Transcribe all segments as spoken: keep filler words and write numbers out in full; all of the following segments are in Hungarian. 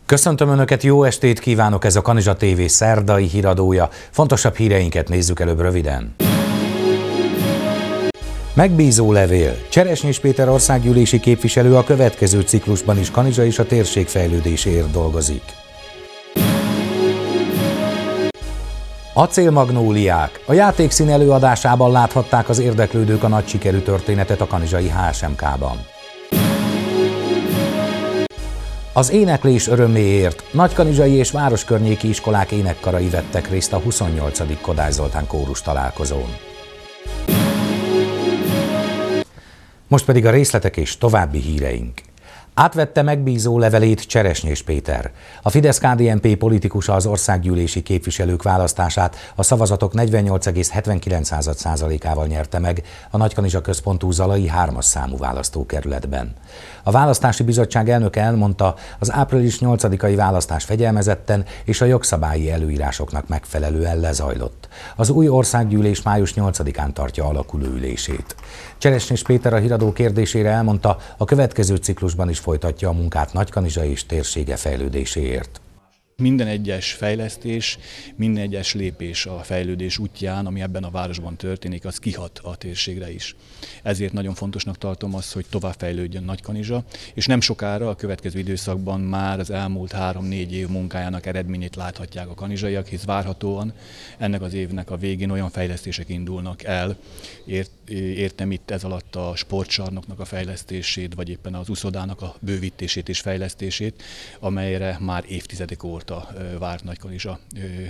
Köszöntöm Önöket, jó estét kívánok, ez a Kanizsa té vé szerdai híradója. Fontosabb híreinket nézzük előbb röviden. Megbízó levél. Cseresnyés Péter országgyűlési képviselő a következő ciklusban is Kanizsa és a térség fejlődéséért dolgozik. Acélmagnóliák. A játékszín előadásában láthatták az érdeklődők a nagy sikerű történetet a kanizsai há es em ká-ban. Az éneklés öröméért nagykanizsai és városkörnyéki iskolák énekkarai vettek részt a huszonnyolcadik Kodály Zoltán kórus találkozón. Most pedig a részletek és további híreink. Átvette megbízó levelét Cseresnyés Péter. A Fidesz-ká dé en pé politikusa az országgyűlési képviselők választását a szavazatok negyvennyolc egész hetvenkilenc százalékával nyerte meg a Nagykanizsa központú Zalai hármas számú választókerületben. A választási bizottság elnöke elmondta, az április nyolcadikai választás fegyelmezetten és a jogszabályi előírásoknak megfelelően lezajlott. Az új országgyűlés május nyolcadikán tartja alakuló ülését. Cseresnyés Péter a híradó kérdésére elmondta, a következő ciklusban is folytatja a munkát Nagykanizsa és térsége fejlődéséért. Minden egyes fejlesztés, minden egyes lépés a fejlődés útján, ami ebben a városban történik, az kihat a térségre is. Ezért nagyon fontosnak tartom azt, hogy továbbfejlődjön Nagykanizsa, és nem sokára a következő időszakban már az elmúlt három-négy év munkájának eredményét láthatják a kanizsaiak, hisz várhatóan ennek az évnek a végén olyan fejlesztések indulnak el, ért, értem itt ez alatt a sportcsarnoknak a fejlesztését, vagy éppen az uszodának a bővítését és fejlesztését, amelyre már évtizedek óta várt Nagykanizsa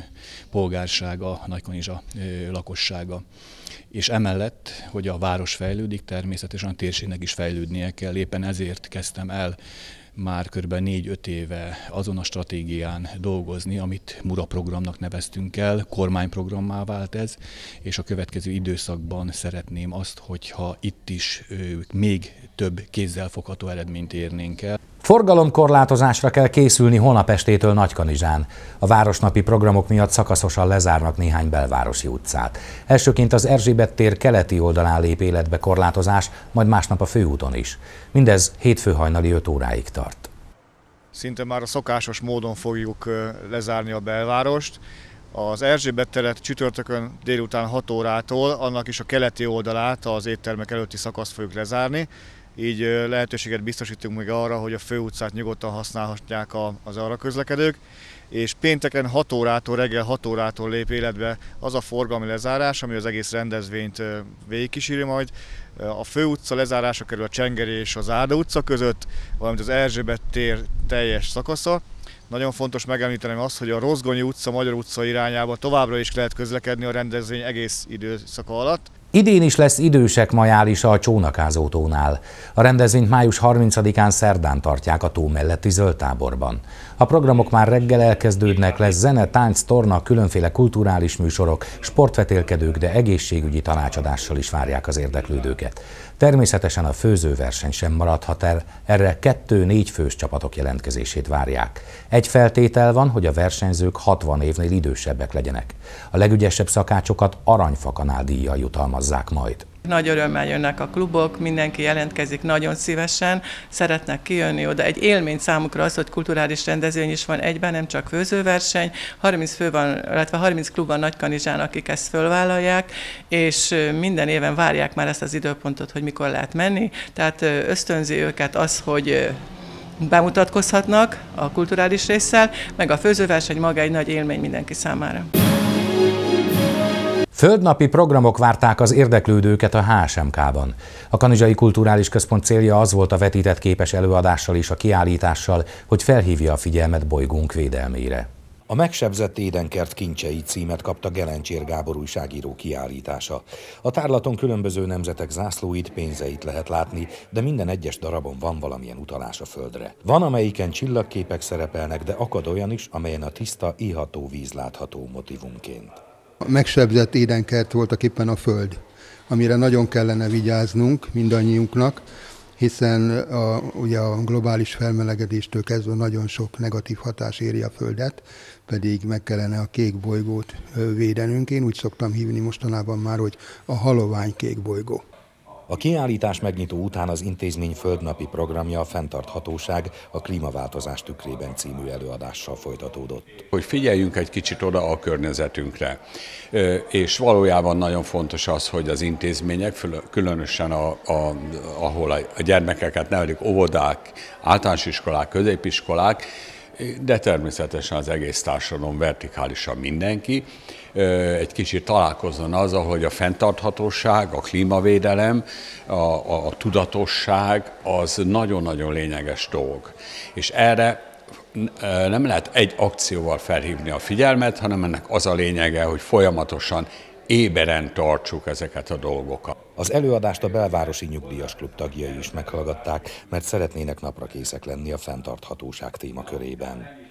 polgársága, Nagykanizsa lakossága. És emellett, hogy a város fejlődik, természetesen a térségnek is fejlődnie kell. Éppen ezért kezdtem el már kb. négy-öt éve azon a stratégián dolgozni, amit Mura programnak neveztünk el, kormányprogrammá vált ez, és a következő időszakban szeretném azt, hogyha itt is még több kézzelfogható eredményt érnénk el. Forgalomkorlátozásra kell készülni holnap estétől Nagykanizsán. A városnapi programok miatt szakaszosan lezárnak néhány belvárosi utcát. Elsőként az Erzsébet tér keleti oldalán lép életbe korlátozás, majd másnap a főúton is. Mindez hétfő hajnali öt óráig tart. Szinte már a szokásos módon fogjuk lezárni a belvárost. Az Erzsébet teret csütörtökön délután hat órától, annak is a keleti oldalát, az éttermek előtti szakaszt fogjuk lezárni. Így lehetőséget biztosítunk még arra, hogy a főutcát nyugodtan használhatják az arra közlekedők, és pénteken hat órától, reggel hat órától lép életbe az a forgalmi lezárás, ami az egész rendezvényt végigkíséri majd. A főutca lezárása kerül a Csengeri és az Árda utca között, valamint az Erzsébet tér teljes szakasza. Nagyon fontos megemlítenem azt, hogy a Rozgonyi utca, Magyar utca irányába továbbra is lehet közlekedni a rendezvény egész időszaka alatt. Idén is lesz idősek majálisa a Csónakázó tónál. A rendezvényt május harmincadikán szerdán tartják a tó melletti zöldtáborban. A programok már reggel elkezdődnek, lesz zene, tánc, torna, különféle kulturális műsorok, sportvetélkedők, de egészségügyi tanácsadással is várják az érdeklődőket. Természetesen a főzőverseny sem maradhat el, erre kettő-négy fős csapatok jelentkezését várják. Egy feltétel van, hogy a versenyzők hatvan évnél idősebbek legyenek. A legügyesebb szakácsokat aranyfakanál díjjal jutalmazzák majd. Nagy örömmel jönnek a klubok, mindenki jelentkezik nagyon szívesen, szeretnek kijönni oda. Egy élmény számukra az, hogy kulturális rendezvény is van egyben, nem csak főzőverseny. harminc fő van, illetve harminc klub van Nagykanizsán, akik ezt fölvállalják, és minden éven várják már ezt az időpontot, hogy mikor lehet menni. Tehát ösztönzi őket az, hogy bemutatkozhatnak a kulturális résszel, meg a főzőverseny maga egy nagy élmény mindenki számára. Földnapi programok várták az érdeklődőket a há es em ká-ban. A Kanizsai Kulturális Központ célja az volt a vetített képes előadással és a kiállítással, hogy felhívja a figyelmet bolygónk védelmére. A Megsebzett édenkert kincsei címet kapta Gelencsér Gábor újságíró kiállítása. A tárlaton különböző nemzetek zászlóit, pénzeit lehet látni, de minden egyes darabon van valamilyen utalás a földre. Van, amelyiken csillagképek szerepelnek, de akad olyan is, amelyen a tiszta, iható víz látható motívumként. A megsebzett édenkert voltak éppen a Föld, amire nagyon kellene vigyáznunk mindannyiunknak, hiszen a, ugye a globális felmelegedéstől kezdve nagyon sok negatív hatás éri a Földet, pedig meg kellene a kék bolygót védenünk. Én úgy szoktam hívni mostanában már, hogy a halovány kék bolygó. A kiállítás megnyitó után az intézmény földnapi programja a Fenntarthatóság a klímaváltozás tükrében című előadással folytatódott. Hogy figyeljünk egy kicsit oda a környezetünkre, és valójában nagyon fontos az, hogy az intézmények, különösen a, a, ahol a gyermekeket nevelik, óvodák, általános iskolák, középiskolák, de természetesen az egész társadalom, vertikálisan mindenki, egy kicsit találkozzon azzal, hogy a fenntarthatóság, a klímavédelem, a, a, a tudatosság az nagyon-nagyon lényeges dolog. És erre nem lehet egy akcióval felhívni a figyelmet, hanem ennek az a lényege, hogy folyamatosan éberen tartsuk ezeket a dolgokat. Az előadást a Belvárosi Nyugdíjas Klub tagjai is meghallgatták, mert szeretnének naprakészek lenni a fenntarthatóság témakörében.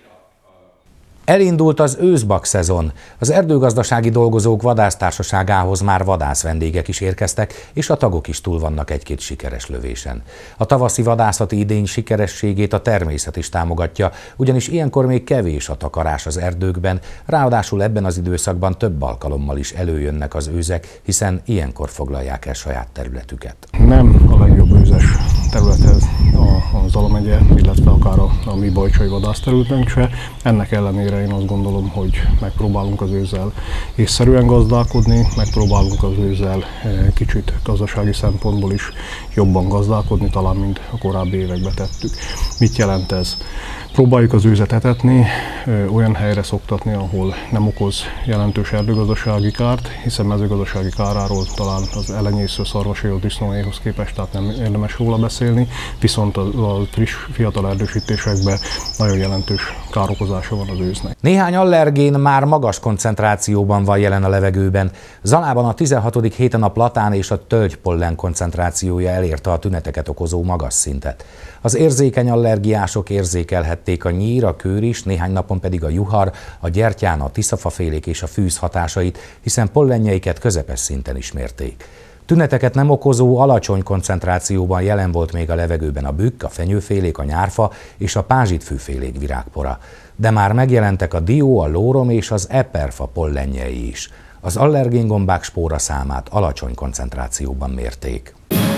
Elindult az őszbak szezon. Az erdőgazdasági dolgozók vadásztársaságához már vadász vendégek is érkeztek, és a tagok is túl vannak egy-két sikeres lövésen. A tavaszi vadászati idény sikerességét a természet is támogatja, ugyanis ilyenkor még kevés a takarás az erdőkben, ráadásul ebben az időszakban több alkalommal is előjönnek az őzek, hiszen ilyenkor foglalják el saját területüket. Nem a legjobb őzes terület ez a Zala megye, illetve akár a, a mi bajcsai vadászterületünk se. Ennek ellenére én azt gondolom, hogy megpróbálunk az őzzel észszerűen gazdálkodni, megpróbálunk az őzzel kicsit gazdasági szempontból is jobban gazdálkodni, talán mint a korábbi években tettük. Mit jelent ez? Próbáljuk az őzet etetni, olyan helyre szoktatni, ahol nem okoz jelentős erdőgazdasági kárt, hiszen mezőgazdasági káráról talán az elenyésző szarvasajó disznóéhoz képest, tehát nem érdemes róla beszélni, viszont a, a friss, fiatal erdősítésekben nagyon jelentős károkozása van az őznek. Néhány allergén már magas koncentrációban van jelen a levegőben. Zalában a tizenhatodik héten a platán és a tölgypollen koncentrációja elérte a tüneteket okozó magas szintet. Az érzékeny allergiások érzékelhették a nyír, a kőris, néhány napon pedig a juhar, a gyertyán, a tiszafafélék és a fűz hatásait, hiszen pollenjeiket közepes szinten is mérték. Tüneteket nem okozó alacsony koncentrációban jelen volt még a levegőben a bükk, a fenyőfélék, a nyárfa és a pázsitfűfélék virágpora. De már megjelentek a dió, a lórom és az eperfa pollenjei is. Az allergéngombák spóra számát alacsony koncentrációban mérték.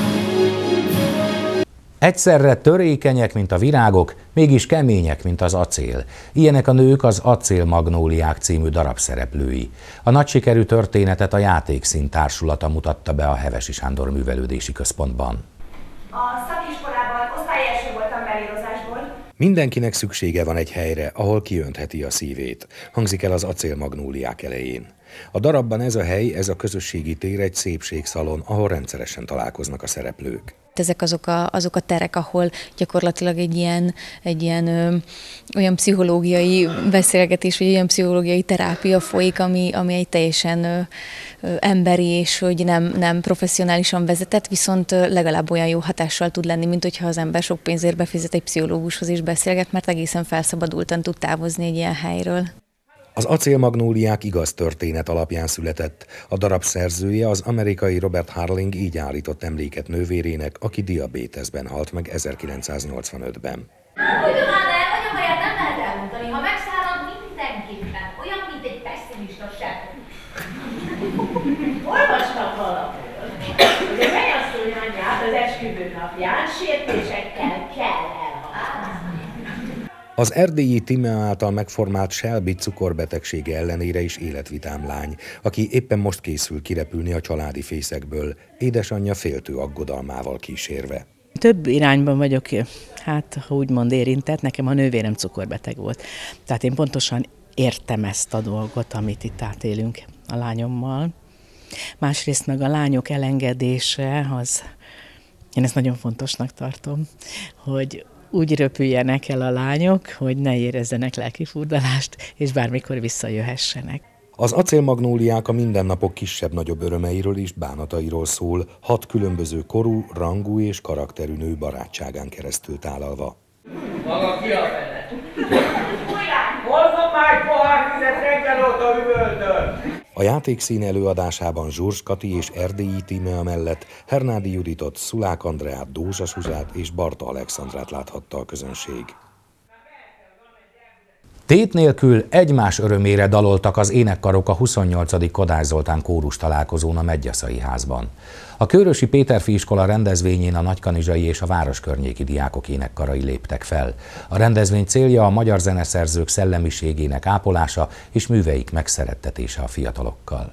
Egyszerre törékenyek, mint a virágok, mégis kemények, mint az acél. Ilyenek a nők az Acélmagnóliák című darab szereplői. A nagy sikerű történetet a Játékszín társulata mutatta be a Hevesi Sándor Művelődési Központban. A szakiskolában osztályelső voltam belírozásból. Mindenkinek szüksége van egy helyre, ahol kiöntheti a szívét, hangzik el az Acélmagnóliák elején. A darabban ez a hely, ez a közösségi tér egy szépségszalon, ahol rendszeresen találkoznak a szereplők. Ezek azok a, azok a terek, ahol gyakorlatilag egy ilyen, egy ilyen ö, olyan pszichológiai beszélgetés, vagy olyan pszichológiai terápia folyik, ami, ami egy teljesen ö, ö, emberi, és hogy nem, nem professzionálisan vezetett, viszont legalább olyan jó hatással tud lenni, mint hogyha az ember sok pénzért befizet egy pszichológushoz és beszélget, mert egészen felszabadultan tud távozni egy ilyen helyről. Az Acélmagnóliák igaz történet alapján született. A darab szerzője az amerikai Robert Harling így állított emléket nővérének, aki diabéteszben halt meg ezerkilencszáznyolcvanötben. Úgy van, de anyahaját nem lehet elmondani, ha megszárad mindenképpen, olyan, mint egy pessimista sebb. Olvastam valahol, hogy a menyasszony anyját az esküvő napján sértésekkel kell elhatározni. Az erdélyi Tímea által megformált Shelby cukorbetegsége ellenére is életvitám lány, aki éppen most készül kirepülni a családi fészekből, édesanyja féltő aggodalmával kísérve. Több irányban vagyok, hát ha úgymond érintett, nekem a nővérem cukorbeteg volt. Tehát én pontosan értem ezt a dolgot, amit itt átélünk a lányommal. Másrészt meg a lányok elengedése, az, én ezt nagyon fontosnak tartom, hogy úgy röpüljenek el a lányok, hogy ne érezzenek lelkifurdalást, és bármikor visszajöhessenek. Az Acélmagnóliák a mindennapok kisebb-nagyobb örömeiről és bánatairól szól, hat különböző korú, rangú és karakterű nő barátságán keresztül tálalva. Maga ki a fele? Hozzon már pohár vizet reggel óta üvöltön! A Játékszín előadásában Zsurs Kati és erdélyi Tímea mellett Hernádi Juditot, Szulák Andreát, Dózsa Zsuzsát és Barta Alexandrát láthatta a közönség. Tét nélkül egymás örömére daloltak az énekkarok a huszonnyolcadik Kodály Zoltán kórus találkozón a Medgyaszay házban. A Kőrösi Péterfi iskola rendezvényén a nagykanizsai és a városkörnyéki diákok énekkarai léptek fel. A rendezvény célja a magyar zeneszerzők szellemiségének ápolása és műveik megszerettetése a fiatalokkal.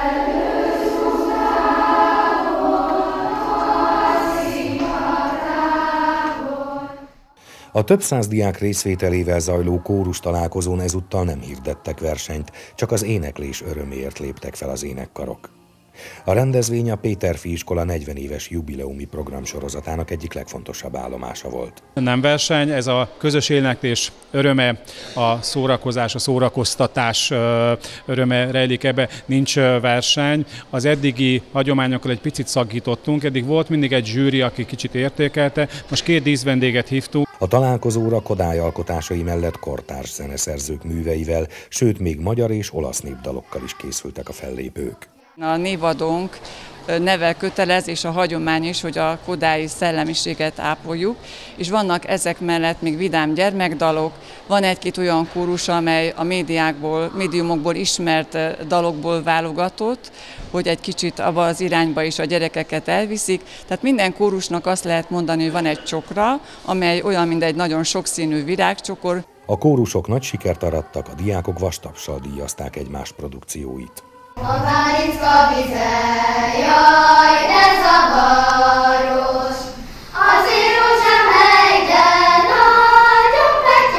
A több száz diák részvételével zajló kórus találkozón ezúttal nem hirdettek versenyt, csak az éneklés öröméért léptek fel az énekkarok. A rendezvény a Péterfi iskola negyven éves jubileumi programsorozatának egyik legfontosabb állomása volt. Nem verseny, ez a közös éneklés öröme, a szórakozás, a szórakoztatás öröme rejlik ebbe, nincs verseny. Az eddigi hagyományokkal egy picit szakítottunk, eddig volt mindig egy zsűri, aki kicsit értékelte, most két díszvendéget hívtunk. A találkozóra Kodály alkotásai mellett kortárs zeneszerzők műveivel, sőt még magyar és olasz népdalokkal is készültek a fellépők. A névadónk neve kötelez, és a hagyomány is, hogy a kodályi szellemiséget ápoljuk, és vannak ezek mellett még vidám gyermekdalok, van egy-két olyan kórus, amely a médiákból, médiumokból ismert dalokból válogatott, hogy egy kicsit abba az irányba is a gyerekeket elviszik. Tehát minden kórusnak azt lehet mondani, hogy van egy csokra, amely olyan, mint egy nagyon sokszínű virágcsokor. A kórusok nagy sikert arattak, a diákok vastapssal díjazták egymás produkcióit. A Máriczka vize, jaj, de zavaros, az írózsem helyden nagyon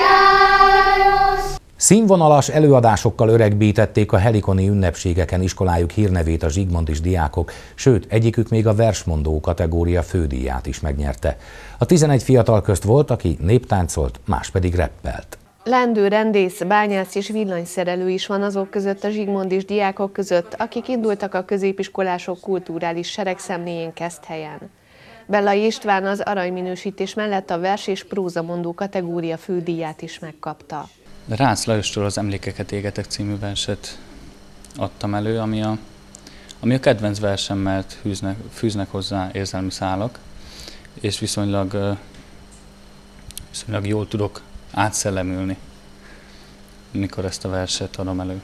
betyáros. Színvonalas előadásokkal öregbítették a helikoni ünnepségeken iskolájuk hírnevét a zsigmondis diákok, sőt, egyikük még a versmondó kategória fődíját is megnyerte. A tizenegy fiatal közt volt, aki néptáncolt, más pedig reppelt. Lendő, rendész, bányász és villanyszerelő is van azok között a zsigmondis diákok között, akik indultak a középiskolások kulturális seregszemléjén Keszthelyen. Bellai István az aranyminősítés mellett a vers és prózamondó kategória fődíját is megkapta. Rácz Lajostól az Emlékeket égetek című verset adtam elő, ami a, ami a kedvenc versem, mert fűznek, fűznek hozzá érzelmi szálak, és viszonylag, viszonylag jól tudok átszellemülni, mikor ezt a verset adom elő.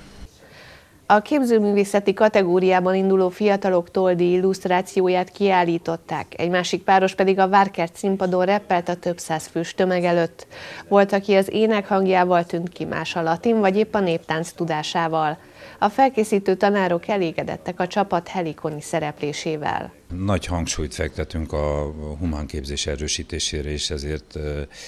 A képzőművészeti kategóriában induló fiatalok toldi illusztrációját kiállították, egy másik páros pedig a Várkert színpadon reppelt a több száz fős tömeg előtt. Volt, aki az ének hangjával tűnt ki, más a latin vagy épp a néptánc tudásával. A felkészítő tanárok elégedettek a csapat helikoni szereplésével. Nagy hangsúlyt fektetünk a humánképzés erősítésére, és ezért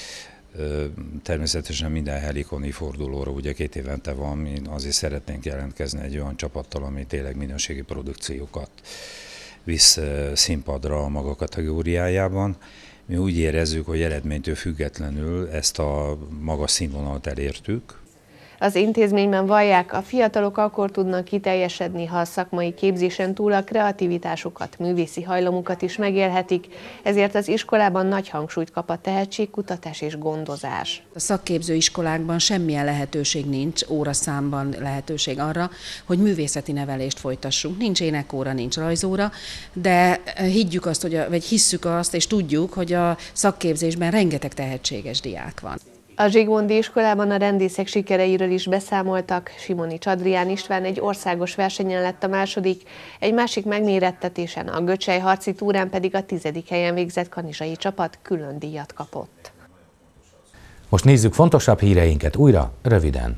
természetesen minden helikoni fordulóra, ugye két évente van, mi azért szeretnénk jelentkezni egy olyan csapattal, ami tényleg minőségi produkciókat visz színpadra a maga kategóriájában. Mi úgy érezzük, hogy eredménytől függetlenül ezt a magas színvonalat elértük. Az intézményben vallják, a fiatalok akkor tudnak kiteljesedni, ha a szakmai képzésen túl a kreativitásukat, művészi hajlamukat is megélhetik, ezért az iskolában nagy hangsúlyt kap a tehetségkutatás és gondozás. A szakképző iskolákban semmilyen lehetőség nincs, óraszámban lehetőség arra, hogy művészeti nevelést folytassunk. Nincs énekóra, nincs rajzóra, de higgyük azt, hogy a, vagy hisszük azt, és tudjuk, hogy a szakképzésben rengeteg tehetséges diák van. A zsigmondi iskolában a rendészek sikereiről is beszámoltak. Simonics Adrián István egy országos versenyen lett a második, egy másik megmérettetésen, a Göcsej harci túrán pedig a tizedik helyen végzett kanizsai csapat külön díjat kapott. Most nézzük fontosabb híreinket újra, röviden.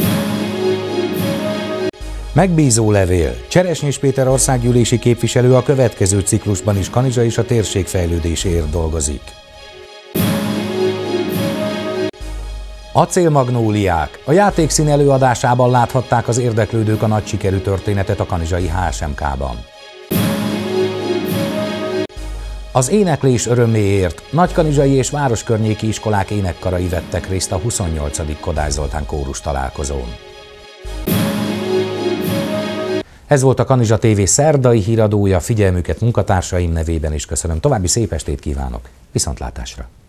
Megbízó levél. Cseresnyés Péter országgyűlési képviselő a következő ciklusban is Kanizsa és a térség fejlődéséért dolgozik. Acélmagnóliák. A játékszín előadásában láthatták az érdeklődők a nagy sikerű történetet a kanizsai há es em ká-ban. Az éneklés öröméért nagykanizsai és városkörnyéki iskolák énekkarai vettek részt a huszonnyolcadik Kodály Zoltán kórus találkozón. Ez volt a Kanizsa té vé szerdai híradója, figyelmüket munkatársaim nevében is köszönöm. További szép estét kívánok, viszontlátásra!